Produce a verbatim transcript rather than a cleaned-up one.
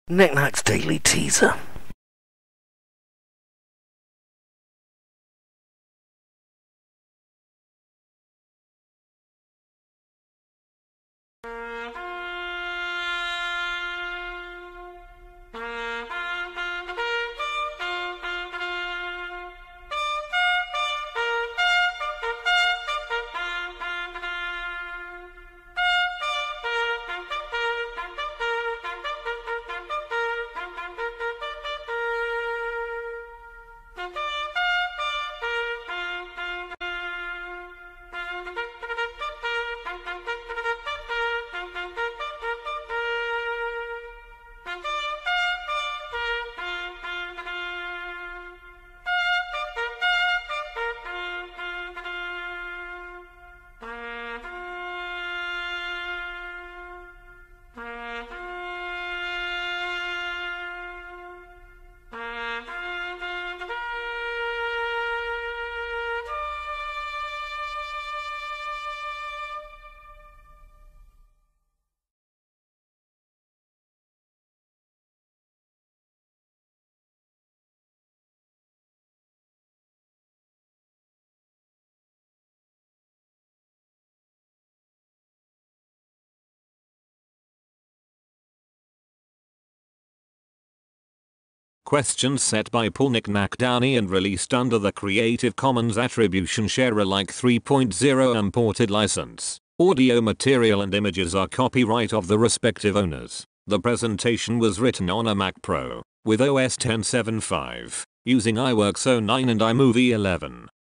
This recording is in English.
Knickknacks Daily Teaser. Questions set by Paul Knickknack Downey and released under the Creative Commons Attribution Share Alike three point oh Unported license. Audio material and images are copyright of the respective owners. The presentation was written on a Mac Pro with O S ten seven point five using iWorks oh nine and iMovie eleven.